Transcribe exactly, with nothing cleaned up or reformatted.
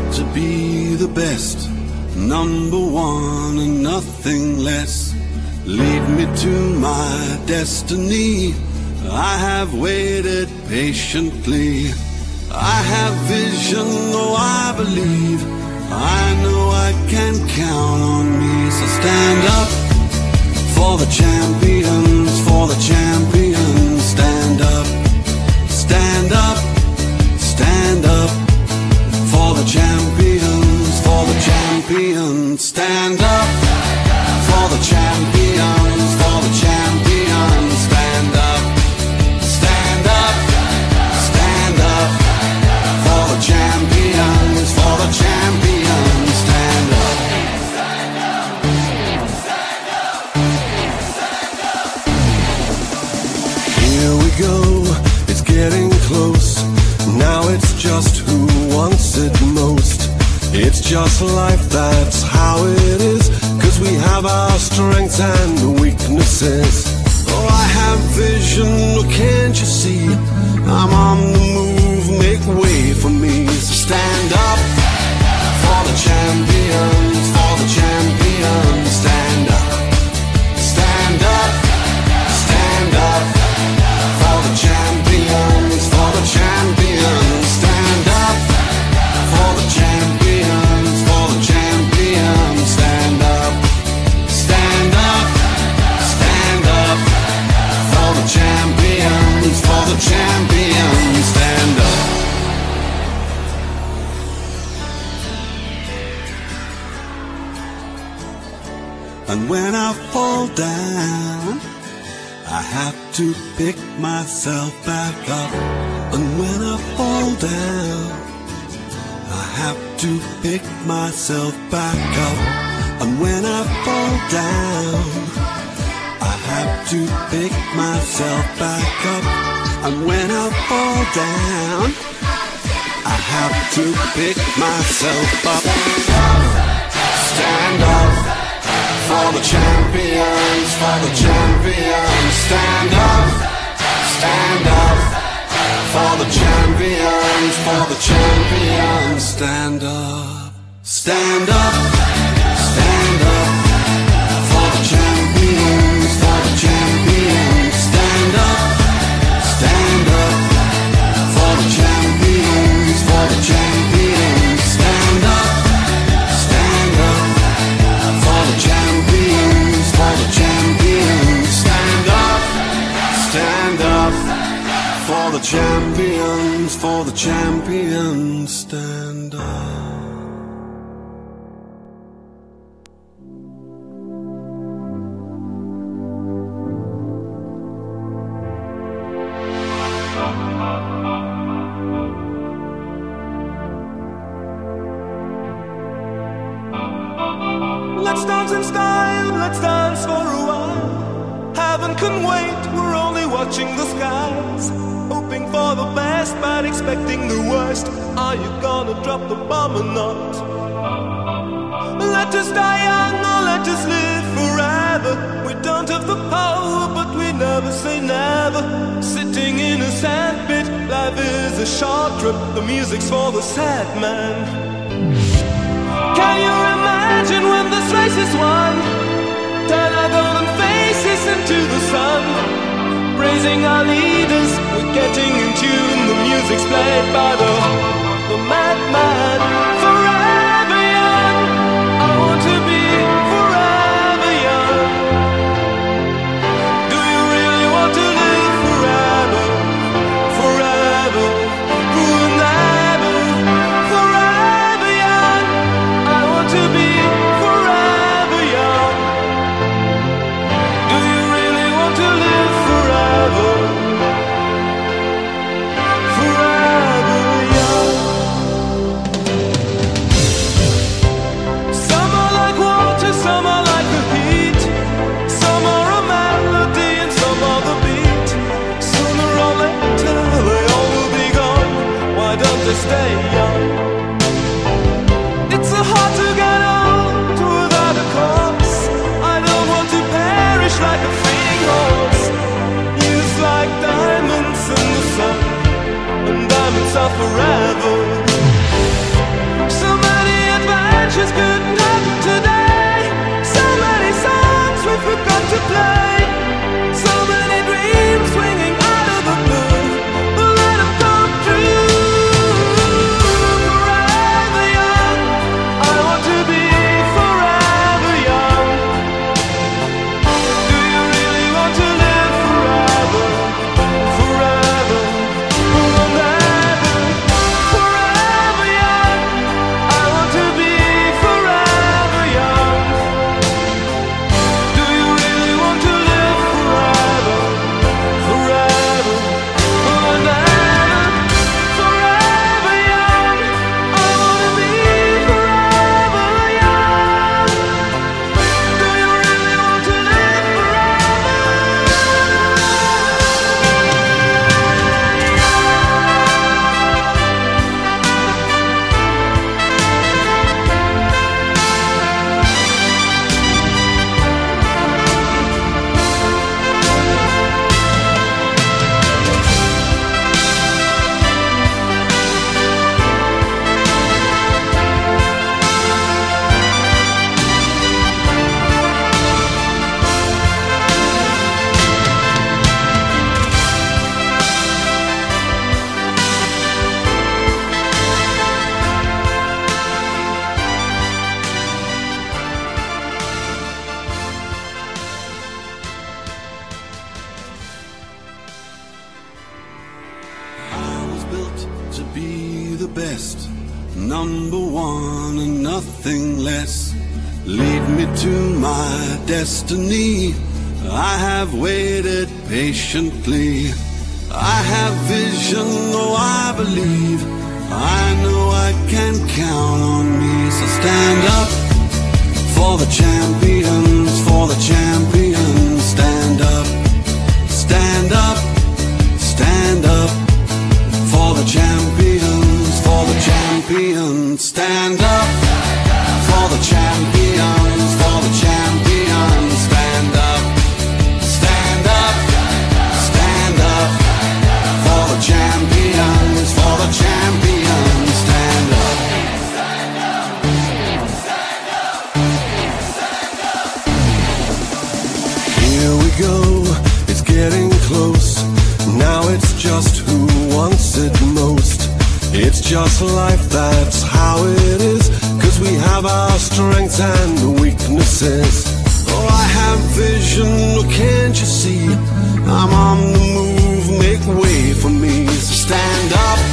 to be the best, number one and nothing less. Lead me to my destiny. I have waited patiently. I have vision, oh I believe. I know I can count on me. So stand up for the champions, for the champions. Stand up, stand up, stand up for the champions, for the champions. Stand up for the champions, for the champions. Stand up, stand up, stand up for the champions, for the champions. Stand up. Here we go, it's getting close. Now it's just who wants it most. It's just life, that's how it is. Cause we have our strengths and weaknesses. Oh, I have vision, oh, can't you see? I'm on the move, make way for me. So stand up for the champions, for the champions. Stand up, stand up, stand up for the champions, for the champions. Stand up for the champions, for the champions. Stand up, stand up, stand up for the champions, for the champions. Stand up. And when I fall down, I have to pick myself back up. And when I fall down, I have to pick myself back up. And when I fall down, I have to pick myself back up. And when I fall down, I have to pick myself up. Stand up for the champions, for the champions. Stand up, stand up for the champions, for the champions. Stand up, stand up, stand up for the champions, for the champions. Stand up, stand up for the champions, for the champions. Stand up, stand up for the champions, for the champions. Stand up, stand up for the champions, for the champions. Stand up. Let's dance in style, let's dance for a while. Heaven can wait, we're only watching the skies. Hoping for the best, but expecting the worst. Are you gonna drop the bomb or not? Let us die young or let us live forever. We don't have the power, but we never say never. Sitting in a sandpit, life is a short trip. The music's for the sad man. Can you imagine when this race is won? Turn our golden faces into the sun. Praising our leaders, we're getting in tune. The music's played by the, the madman. Forever young, I want to be forever young. Do you really want to live forever? Forever, forever, forever young. I want to be forever young. Do you really want to live forever? Forever young. Some are like water, some are like the heat. Some are a melody and some are the beat. Sooner or later they all will be gone. Why don't they stay young? It's so hard to get old without a cause. I don't want to perish like a fleeing horse. Used like diamonds in the sun, and diamonds are forever. So just couldn't happen today. So many songs we forgot to play. So many dreams swinging out of the blue. Let them come true. Forever young, I want to be forever young. Do you really want to live forever? Forever, forever, forever young. I want to be forever young. Do you really want to live forever? Forever, forever, forever young. I want to be forever young. Do you really want to live forever? I was built to be the best, number one and nothing less. Lead me to my destiny. I have waited patiently. I have vision, oh I believe. I know I can count on me. So stand up for the champions, for the champions. Stand up, stand up, stand up. For the champions, for the champions, stand up. For the champions, for the champions, stand up. Stand up, stand up. For the champions, for the champions, stand up. Here we go, it's getting close. Now it's just who wants it most. It's just life, that's how it is. Cause we have our strengths and weaknesses. Oh, I have vision, oh, can't you see? I'm on the move, make way for me. So stand up